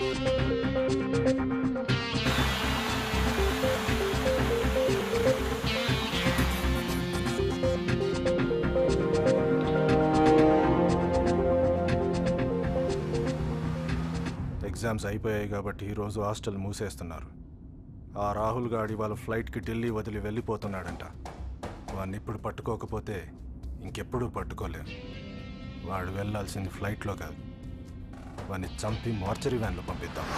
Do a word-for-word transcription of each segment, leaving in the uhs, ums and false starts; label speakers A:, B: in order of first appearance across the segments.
A: Exams అయిపోయాయి కాబట్టి ఈరోజు హాస్టల్ మూసేస్తున్నారు. ఆ రాహుల్ గాడి వాళ్ళ ఫ్లైట్కి ఢిల్లీ వదిలి వెళ్ళిపోతున్నాడంట. వాడిని ఇప్పుడు పట్టుకోకపోతే ఇంకెప్పుడూ పట్టుకోలేరు. వాడు వెళ్ళాల్సింది ఫ్లైట్లో కాదు, వాడిని చంపి మార్చరీ వ్యాన్లో పంపిద్దాం.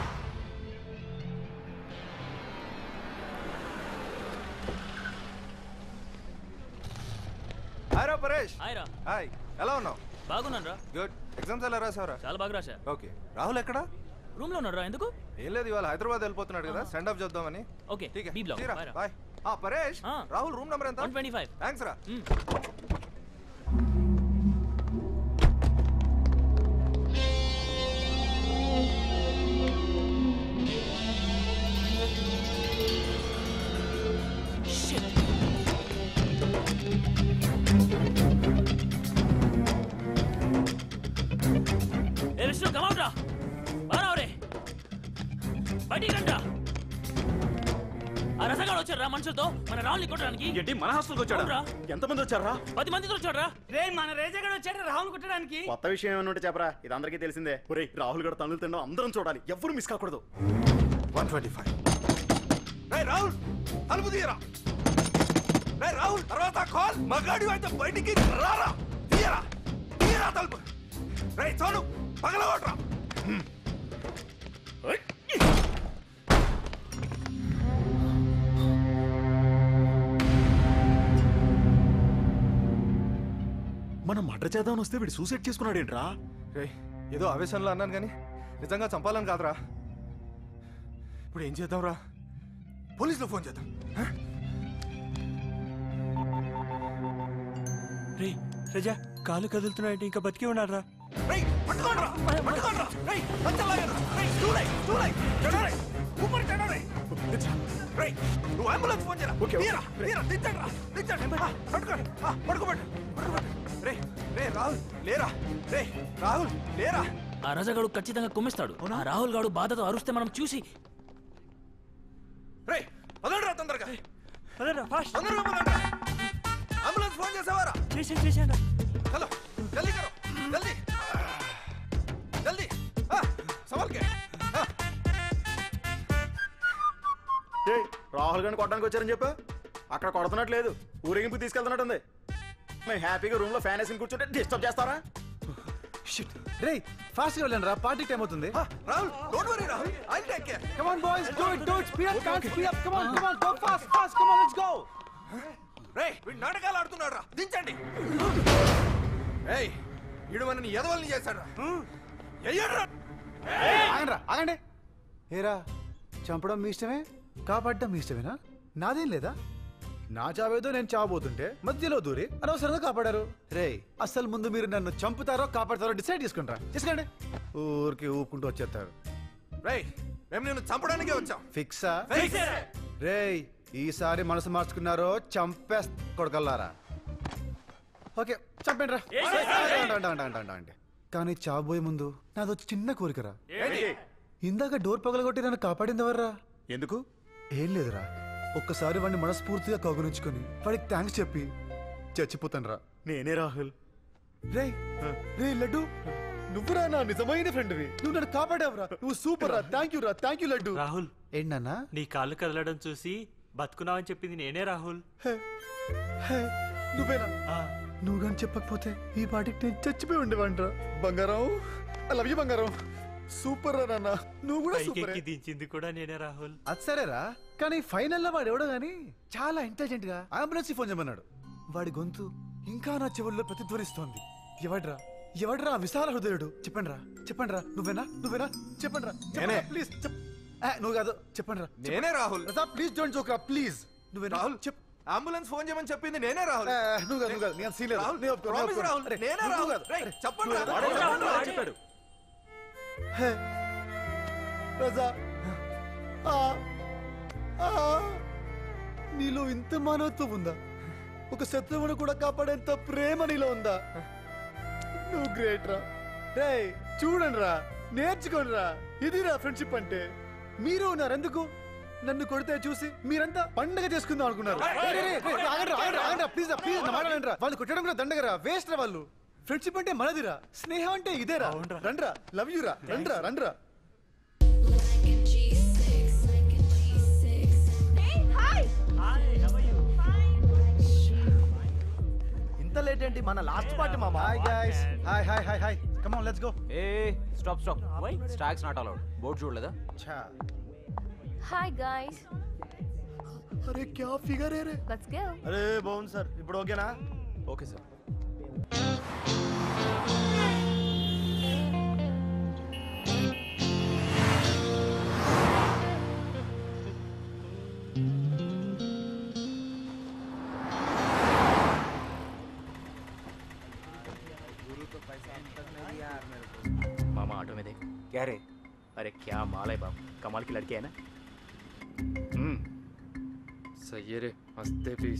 B: హాయ్ రా పరేష్.
C: హాయ్ రా.
B: హాయ్, ఎలా ఉన్నావు?
C: బాగున్నాను రా.
B: గుడ్. ఎగ్జామ్స్ ఎలా రాసావురా?
C: చాలా బాగా రాశా.
B: ఓకే. రాహుల్ ఎక్కడ?
C: రూమ్ లో ఉన్నాడు రా. ఎందుకు?
B: ఏం లేదు, ఇవాళ హైదరాబాద్ వెళ్ళిపోతున్నాడు కదా, సెండ్ ఆఫ్ చేద్దామని.
C: Okay, B block.
B: బాయ్. ఆ పరేష్, రాహుల్ రూమ్ నెంబర్ ఎంత?
C: One twenty five.
B: థాంక్స్ రా.
C: ఏ విష్ణు, కమ్ అవుట్ రా. బారా రే. బయటికి రండి. ఆ రసగాడు వచ్చాడు రా మనుషులతో మన రాహుల్ని కొట్టడానికి.
D: ఏంటి, మన హాస్టల్కి వచ్చాడా? ఎంతమంది వచ్చారా?
C: పది మందితో వచ్చాడు రా. రే, మన రేజగాడు వచ్చాడు రాహుల్ కొట్టడానికి.
D: కొత్త విషయం ఏమైనా ఉంటే చెప్పరా, ఇది అందరికీ తెలిసిందే. ఒరేయ్, రాహుల్ గడ తనులు తినడం అందరం చూడాలి, ఎవ్వరూ మిస్ కాకూడదు.
B: One twenty five. రాహుల్ తలుపు తీయరా. రాహుల్ తర్వాత కాల్. మగాడి అయితే బయటికి రారా. తీయరా తీయరా తలుపు. రే చాలు, పగలగొట్రా.
D: మనం మర్డర్ చేద్దామని వస్తే వీడు సూసైడ్ చేసుకున్నాడేంట్రా?
B: రే, ఏదో ఆవేశంలో అన్నాను కానీ నిజంగా చంపాలని కాదురా. ఇప్పుడు ఏం చేద్దాంరా? పోలీసులో ఫోన్ చేద్దాం.
E: రే రజా, కాలు కదులుతున్నాయంటే ఇంకా బతికి ఉన్నారా?
B: నువ్వు అంబులెన్స్ ఫోన్ చేయరా. రే రే రాహుల్ లేరా. రే రాహుల్ లేరా.
C: ఆ రజగాడు ఖచ్చితంగా కుమ్మిస్తాడు. ఆ రాహుల్ గాడు బాధతో అరుస్తే మనం చూసి
B: రే వదలరా తొందరగా.
E: ఫాస్ట్
B: అంబులెన్స్ ఫోన్ చేసావారా?
E: చేసాను చేసాను.
B: హలో, జల్దీ కరో, జల్దీ జల్దీ. సవాల్ కే.
D: రాహుల్ గారిని కొట్టడానికి వచ్చారని చెప్పా. అక్కడ కొడుతున్నట్లేదు, ఊరేగింపు తీసుకెళ్తున్నట్టుంది. మేము హ్యాపీగా రూమ్ లో ఫ్యాన్ వేసి కూర్చుంటే డిస్టర్బ్ చేస్తారా?
F: రే ఫాస్ట్ గా వెళ్ళండి రా, పార్టీ టైం అవుతుంది.
B: Rahul don't worry Rahul, I will take care.
F: Come on boys, do it do it. Speed up, can't speed up. Come on come on, go fast fast. Come on, let's go.
B: రే వీడు నాటకాలు ఆడుతున్నాడు రా, దించండి. ఏయ్ వీడు మనని ఎదవల్ని చేశాడు రా.
F: ఆగండి రా, ఆగండి. ఏరా, చంపడం మీ ఇష్టమే, కాపాడడం మీ ఇష్టమేనా? నాదేం లేదా? నా చావేదో నేను చావబోతుంటే మధ్యలో దూరి అనవసరంగా కాపాడారు. రే అసలు ముందు మీరు నన్ను చంపుతారో కాపాడతారో డిసైడ్ చేసుకుంటారా? చేసుకోండి. ఊరికి ఊపుకుంటూ వచ్చేస్తారు.
B: రేయ్ మేము నిన్ను చంపడానికే వచ్చాం.
F: ఫిక్సా? రే ఈసారి మనసు మార్చుకున్నారో చంపే కొడకల్లారా. ఓకే చంపండి రా. అంటే కానీ చావబోయే ముందు నాదో చిన్న కోరికరా. ఇందాక డోర్ పగలగొట్టి నన్ను కాపాడింది ఎవర్రా?
D: ఎందుకు?
F: ఏం లేదురా, ఒక్కసారి వాడిని మనస్ఫూర్తిగా కౌగులించుకొని వాడికి థ్యాంక్స్ చెప్పి చచ్చిపోతాను రా.
D: నేనే రాహుల్.
F: రే రే లడ్డు, నువ్వురా నా నిజమైన ఫ్రెండ్వి. నువ్వు నన్ను కాపాడావురా, నువ్వు సూపర్ రా. థ్యాంక్ యూ రా, థ్యాంక్ యూ లడ్డు.
E: రాహుల్,
F: ఏంటన్నా
E: నీ కాళ్ళు కదలడం చూసి బతుకున్నావని చెప్పింది నేనే రాహుల్.
F: నువ్వేనా? నువ్వు కానీ చెప్పకపోతే ఈ పాటికి నేను చచ్చిపోయి ఉండేవాడిరా. బంగారం, ఐ లవ్ యూ బంగారం. సూపర్ రా నాన్న, నువ్వు కూడా సూపర్.
E: దించింది కూడా నేనే రాహుల్.
F: అది సరేరా, కానీ ఫైనల్ లో వాడు ఎవడో గానీ చాలా ఇంటెలిజెంట్ గా అంబులెన్స్ ఫోన్ చేయమన్నాడు. వాడి గొంతు ఇంకా నా చెవుల్లో ప్రతిధ్వనిస్తోంది. ఎవడ్రా ఎవడ్రా విశాల హృదయుడు? చెప్పండి రా, చెప్పండి రా. నువ్వేనా? నువ్వేనా? చెప్పండి రా, ప్లీజ్. నువ్వు కాదు, చెప్పండి రా.
B: నేనే రాహుల్.
F: ప్లీజ్ డోంట్ జోక్ రా, ప్లీజ్. నువ్వేనా?
B: రాహుల్ చెప్. అంబులెన్స్ ఫోన్ చేయమని చెప్పింది నేనే రాహుల్.
F: నువ్వు కాదు, నువ్వు కాదు. నేను సీన్ లేదు.
B: నేనే రాహుల్. చెప్పండి.
D: చెప్పాడు
F: రజా, నీలో ఇంత మానవత్వం ఉందా? ఒక శత్రువును కూడా కాపాడేంత ప్రేమ నీలో ఉందా? నువ్వు గ్రేట్ రా. రే చూడండి రా, నేర్చుకోనరా, ఇదిరా ఫ్రెండ్షిప్ అంటే. మీరు ఉన్నారు ఎందుకు? నన్ను కొడితే చూసి మీరంతా పండగ చేసుకుందాం అనుకున్నారు. ప్లీజ్ ప్లీజ్ నా మాట వినరా. వాళ్ళు కొట్టడం కూడా దండగరా, వేస్ట్ రా వాళ్ళు. ఫ్రెండ్షిప్ అంటే మనదిరా, స్నేహం అంటే ఇదేరా. రండ్రా, లవ్ యూ రా, రండ్రా రండ్రా.
D: ఇంత లేట్ ఏంటి? మన లాస్ట్ పార్టీ మామా.
F: Hi guys, hi hi hi hi, come on let's go.
G: ఏ stop stop stags not allowed. Board చూడలేదా?
F: ఛా,
H: హాయ్ గాయ్స్,
F: అరే క్యా ఫిగర్ है रे.
H: Let's go.
D: అరే బాగుంది సార్, ఇప్పుడు ఓకేనా?
G: Okay sir.
C: मामा ऑटो में देख.
G: क्या रे?
C: अरे क्या माल है बाप, कमाल की लड़की है ना.
I: हम्म सही है रे, मस्त है पीस.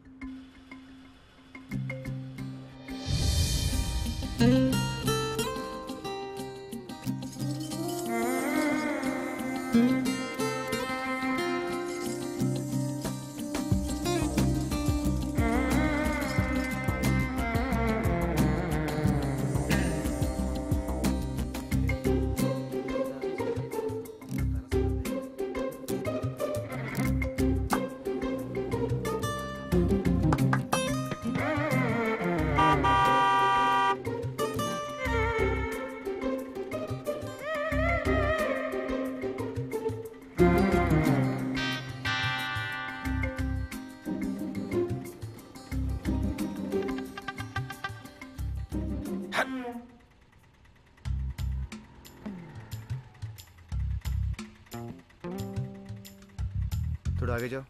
F: थोड़ा आगे जाओ.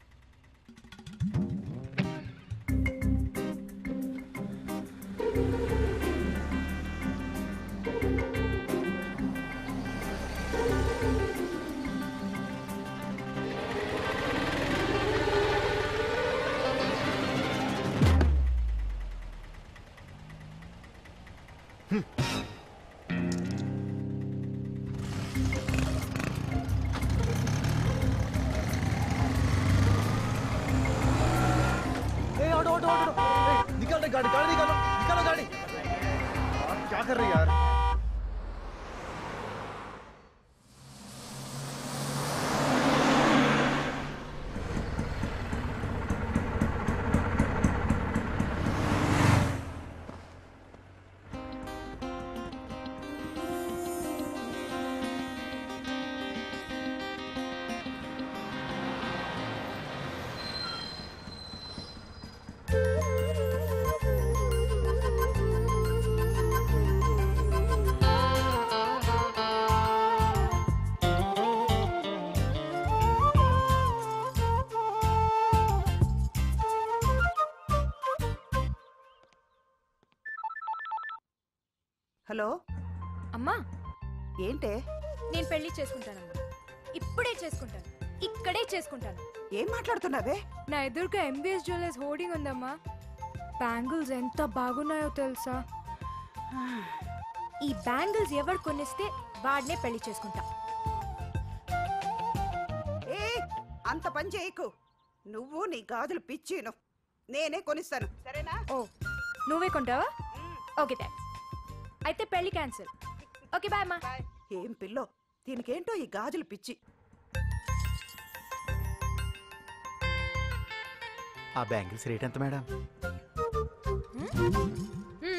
F: निकालो गाड़ी, गाड़ी निकालो, निकालो गाड़ी. क्या कर रही यार?
J: హలో
H: అమ్మా,
J: ఏంటే?
H: నేను పెళ్లి చేసుకుంటానమ్మా. ఇప్పుడే చేసుకుంటాను, ఇక్కడే చేసుకుంటాను.
J: ఏం మాట్లాడుతున్నావే?
H: నా ఎదురుగా ఎంబీఎస్ జ్యువెలర్స్ హోర్డింగ్ ఉందమ్మా. బ్యాంగిల్స్ ఎంత బాగున్నాయో తెలుసా? ఈ బ్యాంగిల్స్ ఎవరు కొనిస్తే వాడినే పెళ్లి చేసుకుంటా.
J: ఏ అంత పని చేయకు. నువ్వు నీ గాజులు పిచ్చిను, నేనే కొనిస్తాను, సరేనా?
H: ఓ, నువ్వే కొంటావా? Okay thanks. అయితే పెళ్లి క్యాన్సిల్. ఓకే బాయ్ అమ్మా.
J: ఏం పిల్లో, దీనికేంటో ఈ గాజులు పిచ్చి.
D: ఆ బ్యాంగిల్స్ రేట్ ఎంత మేడం?